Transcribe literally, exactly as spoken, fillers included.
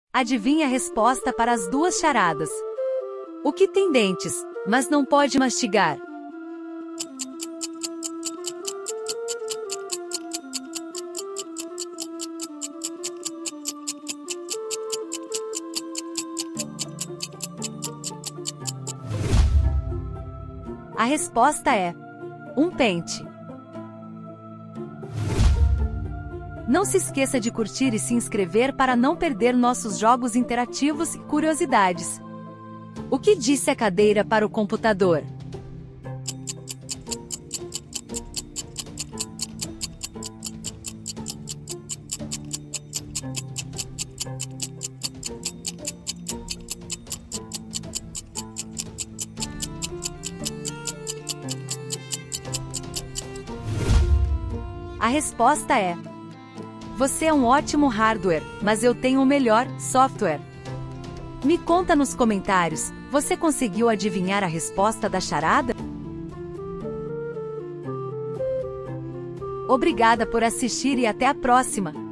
Adivinhe a resposta para as duas charadas. O que tem dentes, mas não pode mastigar? A resposta é um pente. Não se esqueça de curtir e se inscrever para não perder nossos jogos interativos e curiosidades. O que disse a cadeira para o computador? A resposta é: você é um ótimo hardware, mas eu tenho o melhor software. Me conta nos comentários, você conseguiu adivinhar a resposta da charada? Obrigada por assistir e até a próxima!